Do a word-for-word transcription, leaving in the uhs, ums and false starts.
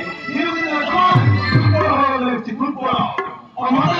이름은 나지만 굿볼 하러 갈래 했지 굿볼. 엄마